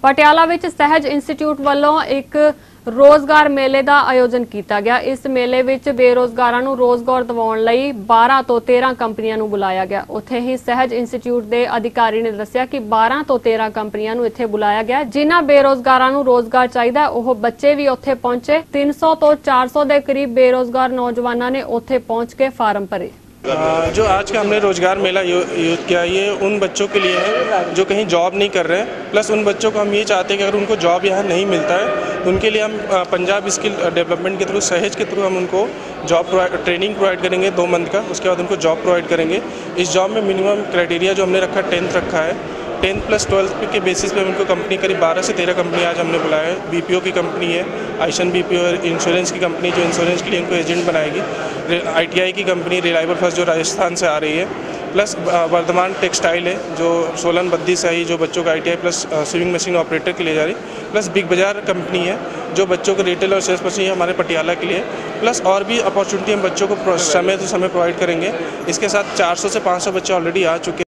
ਪਟਿਆਲਾ ਵਿੱਚ ਸਹਿਜ ਇੰਸਟੀਚਿਊਟ ਵੱਲੋਂ ਇੱਕ ਰੋਜ਼ਗਾਰ ਮੇਲੇ ਦਾ ਆਯੋਜਨ ਕੀਤਾ ਗਿਆ। ਇਸ ਮੇਲੇ ਵਿੱਚ ਬੇਰੋਜ਼ਗਾਰਾਂ ਨੂੰ ਰੋਜ਼ਗਾਰ ਦਿਵਾਉਣ ਲਈ 12 ਤੋਂ 13 ਕੰਪਨੀਆਂ ਨੂੰ ਬੁਲਾਇਆ ਗਿਆ। ਉੱਥੇ ਹੀ ਸਹਿਜ ਇੰਸਟੀਚਿਊਟ ਦੇ ਅਧਿਕਾਰੀ ਨੇ ਦੱਸਿਆ ਕਿ 12 ਤੋਂ 13 ਕੰਪਨੀਆਂ ਨੂੰ ਇੱਥੇ ਬੁਲਾਇਆ ਗਿਆ। ਜਿਨ੍ਹਾਂ ਬੇਰੋਜ਼ਗਾਰਾਂ ਨੂੰ ਰੋਜ਼ਗਾਰ ਚਾਹੀਦਾ ਉਹ ਬੱਚੇ ਵੀ ਉੱਥੇ ਪਹੁੰਚੇ। 300 ਤੋਂ 400 ਦੇ ਕਰੀਬ ਬੇਰੋਜ਼ਗਾਰ ਨੌਜਵਾਨਾਂ ਨੇ ਉੱਥੇ पहुंच के फार्म भरे। जो आज का हमने रोज़गार मेला यूज़ किया, ये उन बच्चों के लिए है जो कहीं जॉब नहीं कर रहे हैं। प्लस उन बच्चों को हम ये चाहते हैं कि अगर उनको जॉब यहाँ नहीं मिलता है तो उनके लिए हम पंजाब स्किल डेवलपमेंट के थ्रू, सहेज के थ्रू हम उनको जॉब ट्रेनिंग प्रोवाइड करेंगे 2 मंथ का। उसके बाद उनको जॉब प्रोवाइड करेंगे। इस जॉब में मिनिमम क्राइटेरिया जो हमने रखा 10th रखा है। 10th प्लस 12th के बेसिस पे उनको कंपनी करीब 12 से 13 कंपनी आज हमने बुलाया है। बीपीओ की कंपनी है, आइशन बीपीओ, इंश्योरेंस की कंपनी जो इंश्योरेंस के लिए उनको एजेंट बनाएगी, आईटीआई की कंपनी रिलायबल फर्स्ट जो राजस्थान से आ रही है, प्लस वर्धमान टेक्सटाइल है जो सोलन बद्दी से आई, जो बच्चों का ITI plus sewing machine operator के लिए जा रही, प्लस बिग बाजार कंपनी है जो बच्चों को रिटेल और सेल्स पर्सन हमारे पटियाला के लिए, प्लस और भी अपॉर्चुनिटी हम बच्चों को समय तो समय प्रोवाइड करेंगे। इसके साथ 400 से 500 बच्चे ऑलरेडी आ चुके हैं।